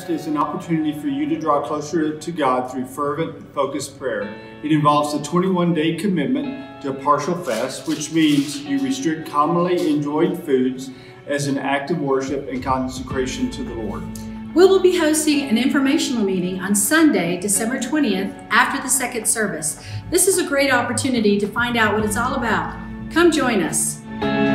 Fast is an opportunity for you to draw closer to God through fervent, focused prayer. It involves a 21-day commitment to a partial fast, which means you restrict commonly enjoyed foods as an act of worship and consecration to the Lord. We will be hosting an informational meeting on Sunday, December 20th, after the second service. This is a great opportunity to find out what it's all about. Come join us.